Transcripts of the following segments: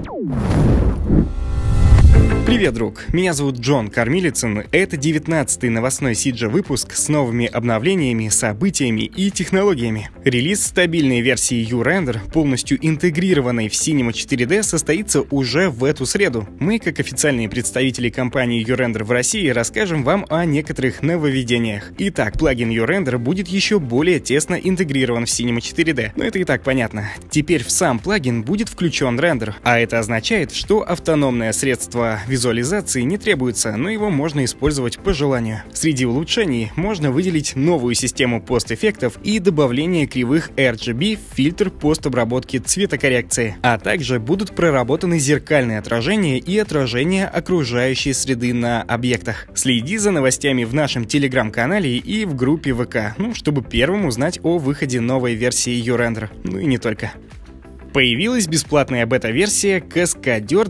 Привет, друг! Меня зовут Джон Кормилицын. Это 19-й новостной CIGA-выпуск с новыми обновлениями, событиями и технологиями. Релиз стабильной версии uRender, полностью интегрированной в Cinema 4D, состоится уже в эту среду. Мы, как официальные представители компании uRender в России, расскажем вам о некоторых нововведениях. Итак, плагин uRender будет еще более тесно интегрирован в Cinema 4D. Но это и так понятно. Теперь в сам плагин будет включен рендер, а это означает, что автономное средство визуализации не требуется, но его можно использовать по желанию. Среди улучшений можно выделить новую систему постэффектов и добавление кривых RGB в фильтр постобработки цветокоррекции, а также будут проработаны зеркальные отражения и отражения окружающей среды на объектах. Следи за новостями в нашем телеграм-канале и в группе ВК, чтобы первым узнать о выходе новой версии uRender. Ну и не только. Появилась бесплатная бета-версия Cascadeur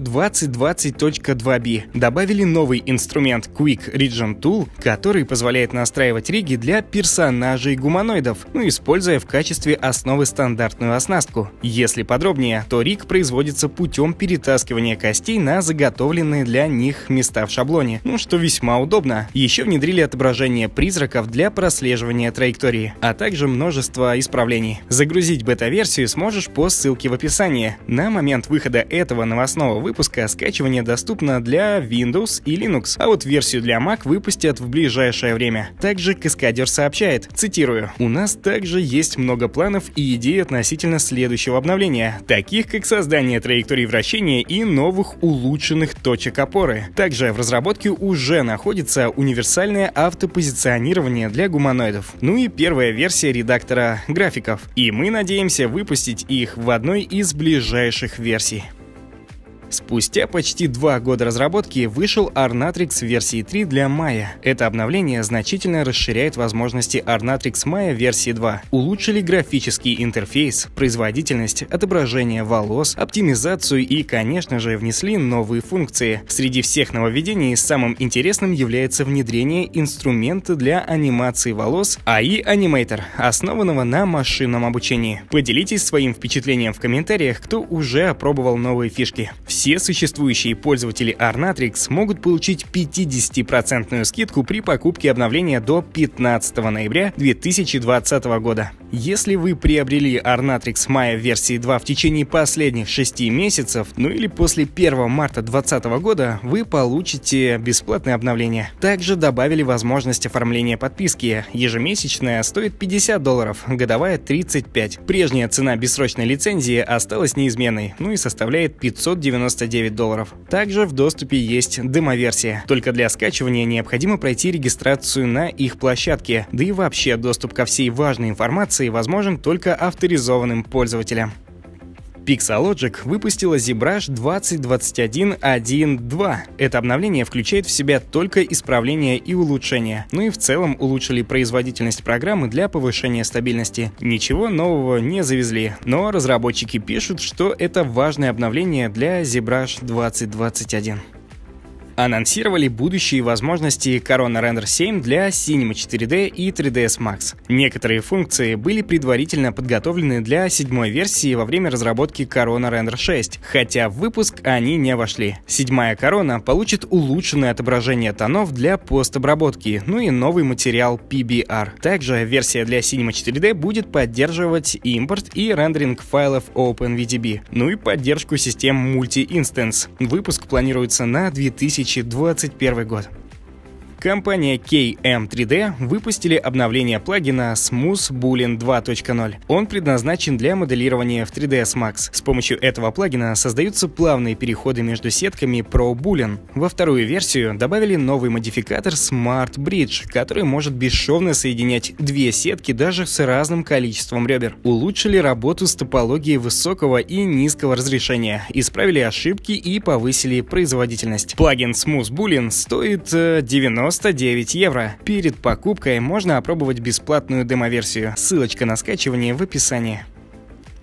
2020.2b. Добавили новый инструмент Quick Region Tool, который позволяет настраивать риги для персонажей-гуманоидов, используя в качестве основы стандартную оснастку. Если подробнее, то риг производится путем перетаскивания костей на заготовленные для них места в шаблоне, что весьма удобно. Еще внедрили отображение призраков для прослеживания траектории, а также множество исправлений. Загрузить бета-версию сможешь по ссылке в описании. На момент выхода этого новостного выпуска скачивание доступно для Windows и Linux, а вот версию для Mac выпустят в ближайшее время. Также Cascadeur сообщает, цитирую: «У нас также есть много планов и идей относительно следующего обновления, таких как создание траекторий вращения и новых улучшенных точек опоры. Также в разработке уже находится универсальное автопозиционирование для гуманоидов, и первая версия редактора графиков. И мы надеемся выпустить их в одной из ближайших версий». Спустя почти 2 года разработки вышел Arnatrix версии 3 для Maya. Это обновление значительно расширяет возможности Arnatrix Maya версии 2. Улучшили графический интерфейс, производительность, отображение волос, оптимизацию и, конечно же, внесли новые функции. Среди всех нововведений самым интересным является внедрение инструмента для анимации волос AI Animator, основанного на машинном обучении. Поделитесь своим впечатлением в комментариях, кто уже опробовал новые фишки. Все существующие пользователи Arnatrix могут получить 50% скидку при покупке обновления до 15 ноября 2020 года. Если вы приобрели Arnatrix Maya версии 2 в течение последних 6 месяцев, или после 1 марта 2020 года, вы получите бесплатное обновление. Также добавили возможность оформления подписки. Ежемесячная стоит $50, годовая $35. Прежняя цена бессрочной лицензии осталась неизменной, и составляет $599. Также в доступе есть демо-версия. Только для скачивания необходимо пройти регистрацию на их площадке, да и вообще доступ ко всей важной информации возможен только авторизованным пользователям. Pixologic выпустила ZBrush 2021.1.2. Это обновление включает в себя только исправления и улучшения, и в целом улучшили производительность программы для повышения стабильности. Ничего нового не завезли, но разработчики пишут, что это важное обновление для ZBrush 2021. Анонсировали будущие возможности Corona Render 7 для Cinema 4D и 3ds Max. Некоторые функции были предварительно подготовлены для 7-й версии во время разработки Corona Render 6, хотя в выпуск они не вошли. 7-я Corona получит улучшенное отображение тонов для постобработки, и новый материал PBR. Также версия для Cinema 4D будет поддерживать импорт и рендеринг файлов OpenVDB, и поддержку систем Multi-Instance. Выпуск планируется на 2021 год. Компания KM3D выпустили обновление плагина Smooth Boolean 2.0. Он предназначен для моделирования в 3ds Max. С помощью этого плагина создаются плавные переходы между сетками Pro Boolean. Во вторую версию добавили новый модификатор Smart Bridge, который может бесшовно соединять две сетки даже с разным количеством ребер. Улучшили работу с топологией высокого и низкого разрешения, исправили ошибки и повысили производительность. Плагин Smooth Boolean стоит 99 евро. Перед покупкой можно опробовать бесплатную демо-версию. Ссылочка на скачивание в описании.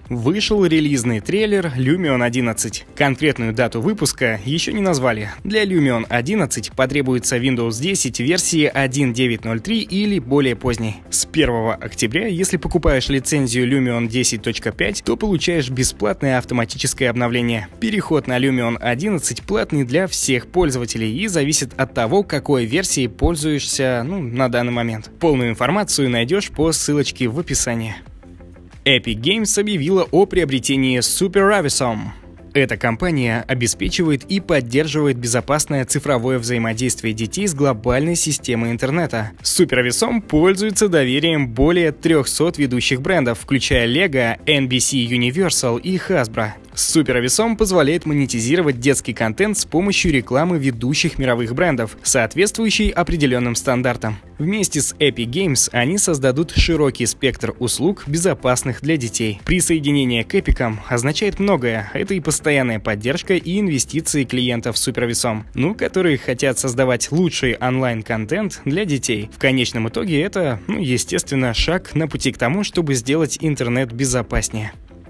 Вышел релизный трейлер Lumion 11. Конкретную дату выпуска еще не назвали. Для Lumion 11 потребуется Windows 10 версии 1.9.03 или более поздней. С 1 октября, если покупаешь лицензию Lumion 10.5, то получаешь бесплатное автоматическое обновление. Переход на Lumion 11 платный для всех пользователей и зависит от того, какой версией пользуешься на данный момент. Полную информацию найдешь по ссылочке в описании. Epic Games объявила о приобретении Super Avisom. Эта компания обеспечивает и поддерживает безопасное цифровое взаимодействие детей с глобальной системой интернета. Super Avisom пользуется доверием более 300 ведущих брендов, включая Lego, NBC Universal и Hasbro. Super Avisom позволяет монетизировать детский контент с помощью рекламы ведущих мировых брендов, соответствующей определенным стандартам. Вместе с Epic Games они создадут широкий спектр услуг, безопасных для детей. Присоединение к Epic означает многое. Это и постоянная поддержка, и инвестиции клиентов Super Avisom, которые хотят создавать лучший онлайн-контент для детей. В конечном итоге это, естественно, шаг на пути к тому, чтобы сделать интернет безопаснее.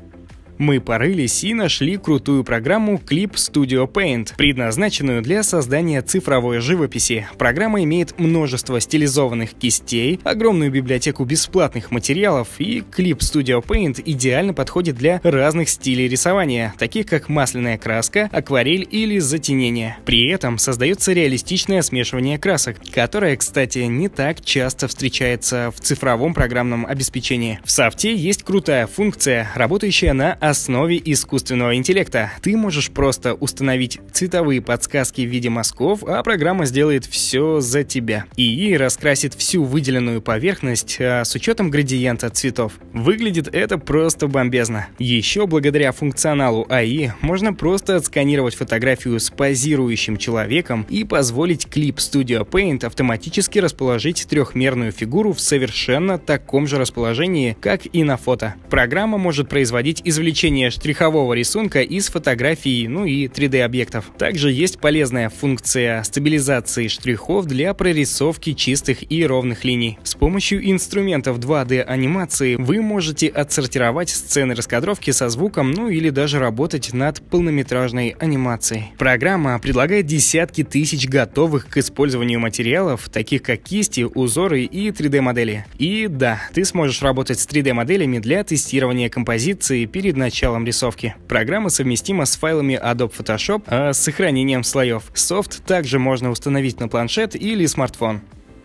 Мы порылись и нашли крутую программу Clip Studio Paint, предназначенную для создания цифровой живописи. Программа имеет множество стилизованных кистей, огромную библиотеку бесплатных материалов, и Clip Studio Paint идеально подходит для разных стилей рисования, таких как масляная краска, акварель или затенение. При этом создается реалистичное смешивание красок, которое, кстати, не так часто встречается в цифровом программном обеспечении. В софте есть крутая функция, работающая на основе искусственного интеллекта. Ты можешь просто установить цветовые подсказки в виде мазков, а программа сделает все за тебя. ИИ раскрасит всю выделенную поверхность с учетом градиента цветов. Выглядит это просто бомбезно. Еще благодаря функционалу АИ можно просто отсканировать фотографию с позирующим человеком и позволить Clip Studio Paint автоматически расположить трехмерную фигуру в совершенно таком же расположении, как и на фото. Программа может производить извлечение штрихового рисунка из фотографий, и 3D-объектов. Также есть полезная функция стабилизации штрихов для прорисовки чистых и ровных линий. С помощью инструментов 2D-анимации вы можете отсортировать сцены раскадровки со звуком, или даже работать над полнометражной анимацией. Программа предлагает десятки тысяч готовых к использованию материалов, таких как кисти, узоры и 3D-модели. И да, ты сможешь работать с 3D-моделями для тестирования композиции перед началом рисовки. Программа совместима с файлами Adobe Photoshop с сохранением слоев. Софт также можно установить на планшет или смартфон.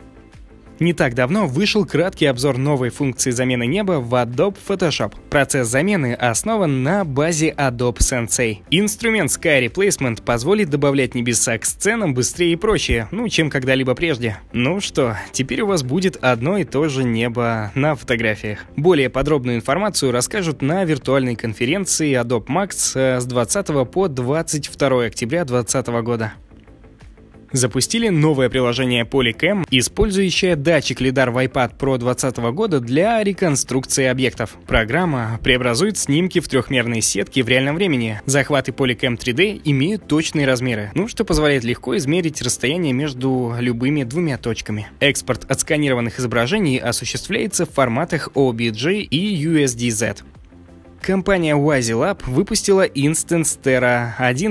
Не так давно вышел краткий обзор новой функции замены неба в Adobe Photoshop. Процесс замены основан на базе Adobe Sensei. Инструмент Sky Replacement позволит добавлять небеса к сценам быстрее и проще, чем когда-либо прежде. Ну что, теперь у вас будет одно и то же небо на фотографиях. Более подробную информацию расскажут на виртуальной конференции Adobe Max с 20 по 22 октября 2020 года. Запустили новое приложение Polycam, использующее датчик LiDAR в iPad Pro 2020 года для реконструкции объектов. Программа преобразует снимки в трехмерные сетки в реальном времени. Захваты Polycam 3D имеют точные размеры, что позволяет легко измерить расстояние между любыми двумя точками. Экспорт отсканированных изображений осуществляется в форматах OBJ и USDZ. Компания WYSIWAP выпустила Instance Terra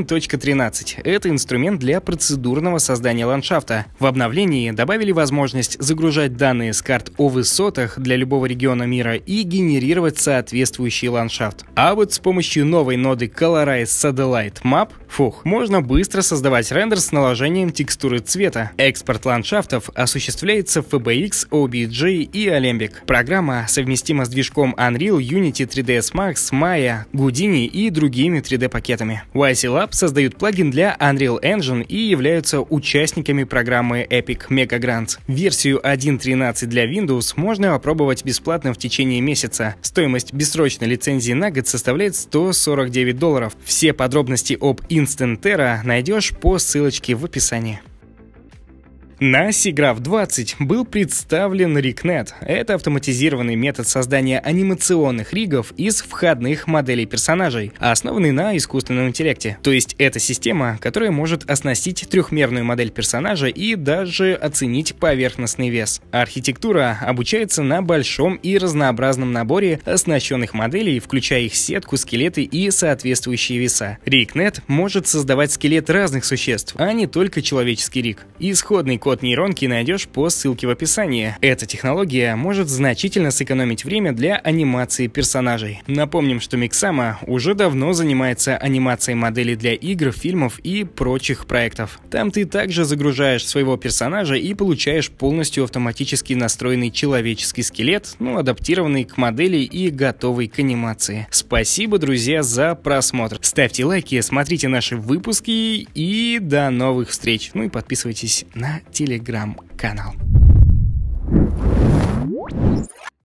1.13. Это инструмент для процедурного создания ландшафта. В обновлении добавили возможность загружать данные с карт о высотах для любого региона мира и генерировать соответствующий ландшафт. А вот с помощью новой ноды Colorize Satellite Map можно быстро создавать рендер с наложением текстуры цвета. Экспорт ландшафтов осуществляется в FBX, OBJ и Alembic. Программа совместима с движком Unreal, Unity, 3ds Max, Maya, Houdini и другими 3D-пакетами. WYSIWAP создают плагин для Unreal Engine и являются участниками программы Epic Mega Grants. Версию 1.13 для Windows можно опробовать бесплатно в течение месяца. Стоимость бессрочной лицензии на год составляет $149. Все подробности об Instance Terra найдешь по ссылочке в описании. На SIGGRAPH 20 был представлен RigNet. Это автоматизированный метод создания анимационных ригов из входных моделей персонажей, основанный на искусственном интеллекте. То есть это система, которая может оснастить трехмерную модель персонажа и даже оценить поверхностный вес. Архитектура обучается на большом и разнообразном наборе оснащенных моделей, включая их сетку, скелеты и соответствующие веса. RigNet может создавать скелет разных существ, а не только человеческий риг. Исходный код нейронки найдешь по ссылке в описании. Эта технология может значительно сэкономить время для анимации персонажей. Напомним, что Mixamo уже давно занимается анимацией моделей для игр, фильмов и прочих проектов. Там ты также загружаешь своего персонажа и получаешь полностью автоматически настроенный человеческий скелет, адаптированный к модели и готовый к анимации. Спасибо, друзья, за просмотр. Ставьте лайки, смотрите наши выпуски и до новых встреч. И подписывайтесь на телеграм-канал.